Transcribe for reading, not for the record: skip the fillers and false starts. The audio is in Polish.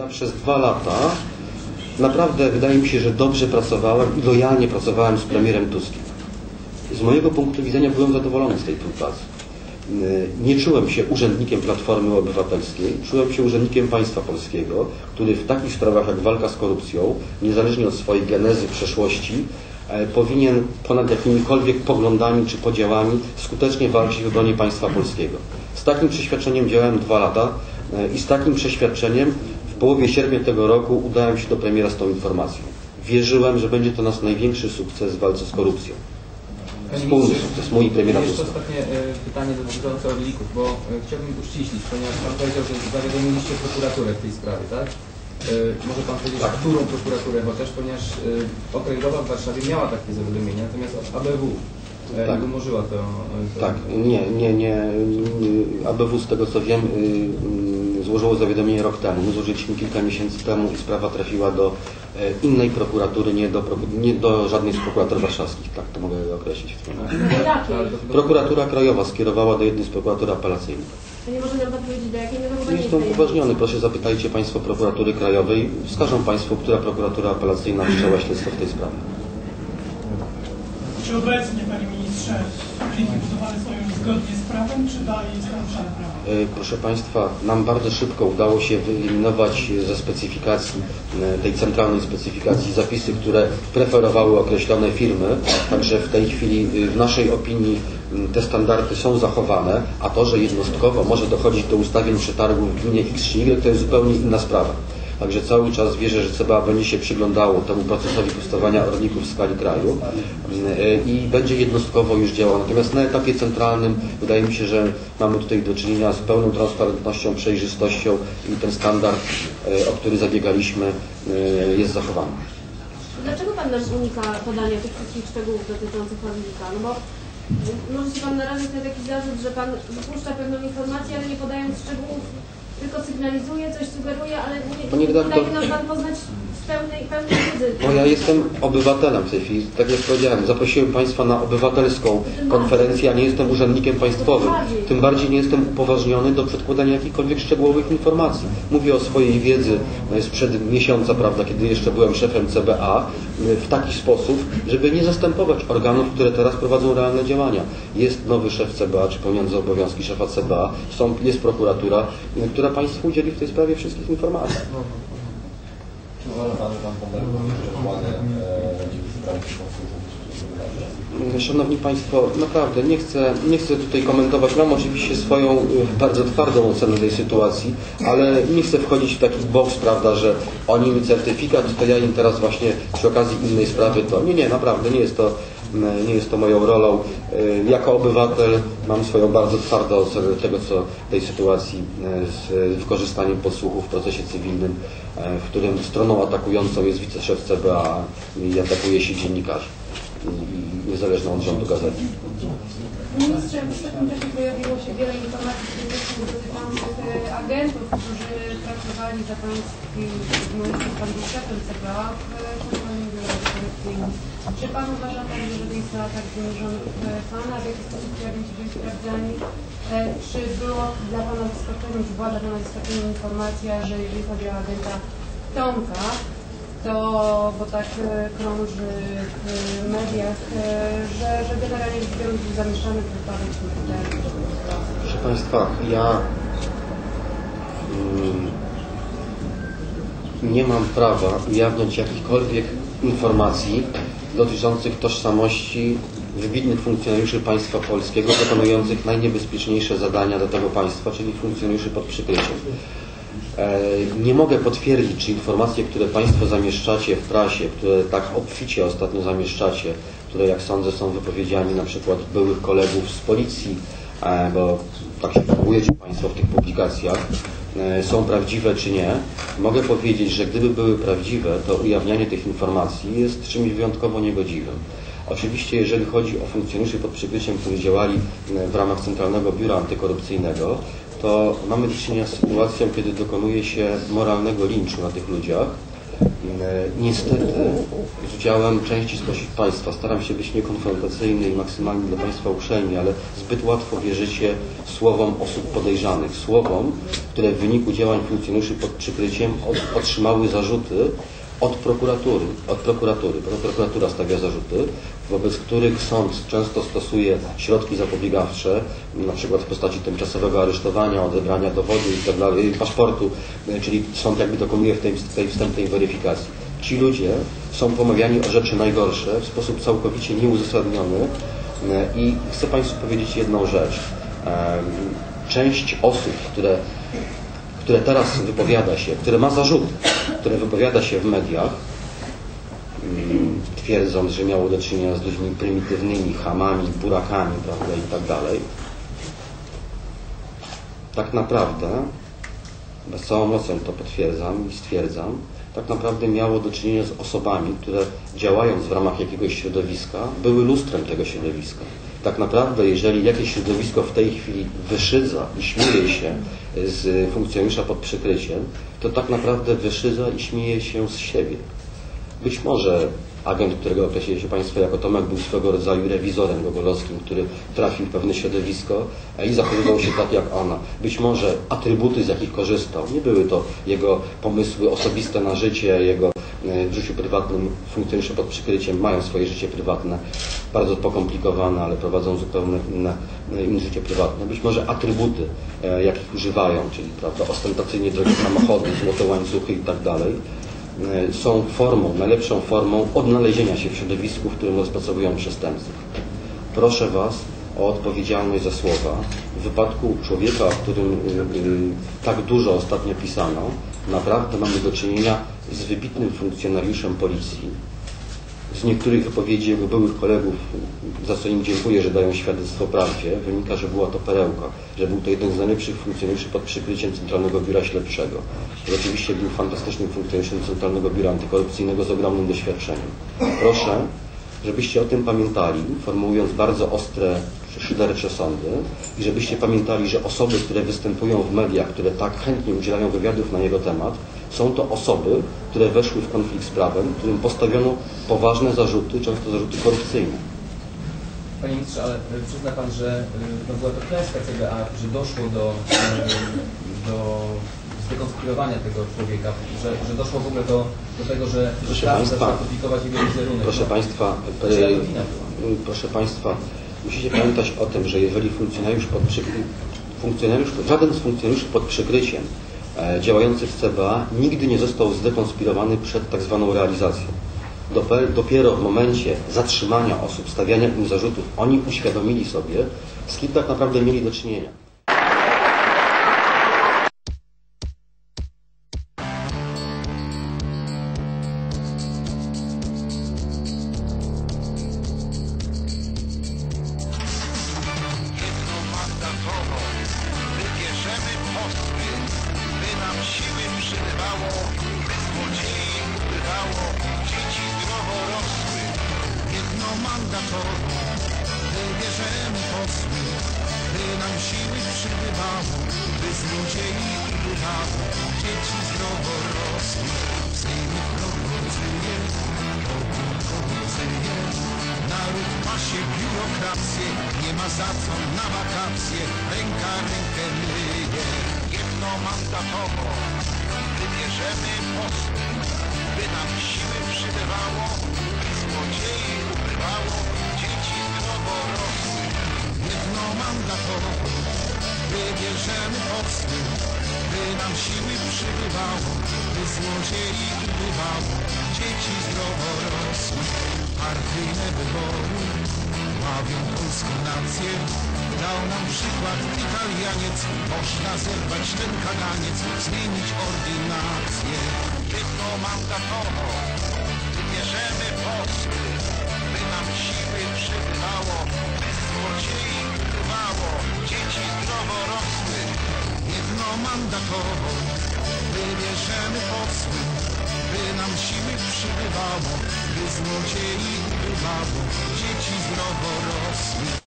przez 2 lata naprawdę wydaje mi się, że dobrze pracowałem i lojalnie pracowałem z premierem Tuskiem. Z mojego punktu widzenia byłem zadowolony z tej współpracy. Nie czułem się urzędnikiem Platformy Obywatelskiej, czułem się urzędnikiem państwa polskiego, który w takich sprawach jak walka z korupcją, niezależnie od swojej genezy, przeszłości, powinien ponad jakimikolwiek poglądami czy podziałami skutecznie walczyć w obronie państwa polskiego. Z takim przeświadczeniem działałem 2 lata i z takim przeświadczeniem w połowie sierpnia tego roku udałem się do premiera z tą informacją. Wierzyłem, że będzie to nasz największy sukces w walce z korupcją. Wspólny sukces mój i premiera Tuska. Jeszcze ostatnie pytanie dotyczące Orlików, bo chciałbym uściślić, ponieważ Pan powiedział, że zawiadomiliście prokuraturę w tej sprawie, tak? Może Pan powiedzieć, tak, którą prokuraturę chociaż, ponieważ okręgowa w Warszawie miała takie zawiadomienie, natomiast ABW tak umorzyła to. Tak, nie. ABW, z tego co wiem, złożyło zawiadomienie rok temu. My złożyliśmy kilka miesięcy temu i sprawa trafiła do innej prokuratury, nie do żadnej z prokuratur warszawskich. Tak to mogę określić w tym momencie. Prokuratura Krajowa skierowała do jednej z prokuratur apelacyjnych. To nie może nam Pan powiedzieć, do jakiej nie jestem upoważniony. Proszę zapytajcie Państwo prokuratury Krajowej. Wskażą Państwu, która prokuratura apelacyjna wszczęła śledztwo w tej sprawie. Czy obecnie, Panie Ministrze, Orliki budowane są już zgodnie z prawem, czy dalej jest naruszane prawo? Proszę Państwa, nam bardzo szybko udało się wyeliminować ze specyfikacji, tej centralnej specyfikacji, zapisy, które preferowały określone firmy. Także w tej chwili w naszej opinii te standardy są zachowane, a to, że jednostkowo może dochodzić do ustawień przetargów w gminie X czy Y, to jest zupełnie inna sprawa. Także cały czas wierzę, że CBA będzie się przyglądało temu procesowi powstawania Orlików w skali kraju i będzie jednostkowo już działał. Natomiast na etapie centralnym wydaje mi się, że mamy tutaj do czynienia z pełną transparentnością, przejrzystością i ten standard, o który zabiegaliśmy, jest zachowany. Dlaczego Pan nam unika podania tych wszystkich szczegółów dotyczących Orlika? No bo może się Pan narazić na taki zarzut, że Pan wypuszcza pewną informację, ale nie podając szczegółów, tylko sygnalizuje, coś sugeruje, ale nie daje nam Pan poznać pełnej wiedzy. Bo ja jestem obywatelem w tej chwili, tak jak powiedziałem, zaprosiłem Państwa na obywatelską konferencję, a nie jestem urzędnikiem państwowym. Tym bardziej nie jestem upoważniony do przedkładania jakichkolwiek szczegółowych informacji. Mówię o swojej wiedzy sprzed miesiąca, prawda, kiedy jeszcze byłem szefem CBA, w taki sposób, żeby nie zastępować organów, które teraz prowadzą realne działania. Jest nowy szef CBA, czy pełniący obowiązki szefa CBA, jest prokuratura, która Państwu udzieli w tej sprawie wszystkich informacji. Szanowni Państwo, naprawdę nie chcę tutaj komentować. Mam oczywiście swoją bardzo twardą ocenę tej sytuacji, ale nie chcę wchodzić w taki boks, prawda, że oni mi certyfikat, to ja im teraz właśnie przy okazji innej sprawy to... Nie, naprawdę nie jest to moją rolą. Jako obywatel mam swoją bardzo twardą ocenę tego, co w tej sytuacji z wykorzystaniem podsłuchów w procesie cywilnym, w którym stroną atakującą jest wiceszef CBA i atakuje się dziennikarzy niezależną od rządu gazety. Ministrze, w ostatnim czasie pojawiło się wiele informacji dotyczących agentów, którzy pracowali za Pan był szefem CBA w kontrolnym biurze korekcyjnym. Czy Pan uważa także, że jest to atak wymierzony w Pana? W jaki sposób ci agenci byli sprawdzani? Czy było dla Pana zaskoczeniem, czy była dla Pana zaskoczeniem informacja, że jeżeli chodzi o agenta Tomka, to, bo tak krąży w mediach, że generalnie rzecz biorąc był zamieszczany w wypadek śmiertelny. Proszę Państwa, ja nie mam prawa ujawniać jakichkolwiek informacji dotyczących tożsamości wybitnych funkcjonariuszy państwa polskiego wykonujących najniebezpieczniejsze zadania dla tego państwa, czyli funkcjonariuszy pod przykryciem. Nie mogę potwierdzić, czy informacje, które Państwo zamieszczacie w prasie, które tak obficie ostatnio zamieszczacie, które jak sądzę są wypowiedziami na przykład byłych kolegów z policji, bo tak się próbujecie Państwo w tych publikacjach, są prawdziwe czy nie. Mogę powiedzieć, że gdyby były prawdziwe, to ujawnianie tych informacji jest czymś wyjątkowo niegodziwym. Oczywiście, jeżeli chodzi o funkcjonariuszy pod przykryciem, którzy działali w ramach Centralnego Biura Antykorupcyjnego, to mamy do czynienia z sytuacją, kiedy dokonuje się moralnego linczu na tych ludziach. Niestety z udziałem części spośród Państwa staram się być niekonfrontacyjny i maksymalnie dla Państwa uprzejmy, ale zbyt łatwo wierzycie słowom osób podejrzanych, słowom, które w wyniku działań funkcjonariuszy pod przykryciem otrzymały zarzuty od prokuratury. Prokuratura stawia zarzuty, wobec których sąd często stosuje środki zapobiegawcze, na przykład w postaci tymczasowego aresztowania, odebrania dowodu itd., paszportu, czyli sąd jakby dokonuje w tej wstępnej weryfikacji. Ci ludzie są pomawiani o rzeczy najgorsze w sposób całkowicie nieuzasadniony i chcę Państwu powiedzieć jedną rzecz. Część osób, które teraz wypowiada się, które ma zarzuty, które wypowiada się w mediach, twierdząc, że miało do czynienia z ludźmi prymitywnymi, chamami, burakami, prawda, i tak dalej. Tak naprawdę, z całą mocą to potwierdzam i stwierdzam, tak naprawdę miało do czynienia z osobami, które działając w ramach jakiegoś środowiska, były lustrem tego środowiska. Tak naprawdę, jeżeli jakieś środowisko w tej chwili wyszydza i śmieje się z funkcjonariusza pod przykryciem, to tak naprawdę wyszydza i śmieje się z siebie. Być może agent, którego określili się Państwo jako Tomek, był swego rodzaju rewizorem gogolowskim, który trafił w pewne środowisko i zachowywał się tak jak ona. Być może atrybuty, z jakich korzystał, nie były to jego pomysły osobiste na życie, jego w życiu prywatnym funkcjonariusze pod przykryciem mają swoje życie prywatne, bardzo pokomplikowane, ale prowadzą zupełnie inne życie prywatne. Być może atrybuty, jakich używają, czyli prawda, ostentacyjnie drogie samochody, złote łańcuchy i tak dalej, są formą, najlepszą formą odnalezienia się w środowisku, w którym rozpracowują przestępców. Proszę Was o odpowiedzialność za słowa. W wypadku człowieka, o którym tak dużo ostatnio pisano, naprawdę mamy do czynienia z wybitnym funkcjonariuszem policji. Z niektórych wypowiedzi jego byłych kolegów, za co im dziękuję, że dają świadectwo prawdzie, wynika, że była to perełka, że był to jeden z najlepszych funkcjonariuszy pod przykryciem Centralnego Biura Śledczego. Że oczywiście był fantastycznym funkcjonariuszem Centralnego Biura Antykorupcyjnego z ogromnym doświadczeniem. Proszę, żebyście o tym pamiętali, formułując bardzo ostre, szydercze sądy i żebyście pamiętali, że osoby, które występują w mediach, które tak chętnie udzielają wywiadów na jego temat, są to osoby, które weszły w konflikt z prawem, którym postawiono poważne zarzuty, często zarzuty korupcyjne. Panie ministrze, ale przyzna Pan, że no była to klęska CBA, że doszło do zdekonspirowania tego człowieka, że doszło w ogóle do tego, że zaczęła publikować jego wizerunek. Proszę Państwa, musicie pamiętać o tym, że jeżeli żaden z funkcjonariuszy pod przykryciem działający w CBA nigdy nie został zdekonspirowany przed tak zwaną realizacją. Dopiero w momencie zatrzymania osób, stawiania im zarzutów, oni uświadomili sobie, z kim tak naprawdę mieli do czynienia. Wybierzemy posty, by nam siły przybywało, by złodziei ubywało, dzieci zdrowo rosły. Jednomandatowo wybierzemy posty, by nam siły przybywało, by złodziei ubywało, dzieci zdrowo rosły. W Sejmie propozyje, naród ma się biurokrację, nie ma za co na wakacje, ręka rękę myje. Jednomandatowo wybierzemy posty, by nam siły przybywało, by złodziei ubywało, dzieci zdrowo rosły. Jednomandatowo wybierzemy posty, by nam siły przybywało, by złodziei ubywało, dzieci zdrowo rosły. Partyjne wybory ławią polską nację. Dał nam przykład Italianiec, można zerwać ten kaganiec, zmienić ordynację. Jednomandatowo wybierzemy posty, by nam siły przybywało, by złodziei ubywało, dzieci zdrowo rosły. Jednomandatowo wybierzemy posty, by nam siły przybywało, by złodziei ubywało, dzieci zdrowo rosły.